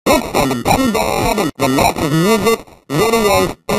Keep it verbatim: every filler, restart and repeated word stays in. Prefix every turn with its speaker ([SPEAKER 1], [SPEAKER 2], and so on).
[SPEAKER 1] Click on the button below that matches music, videos,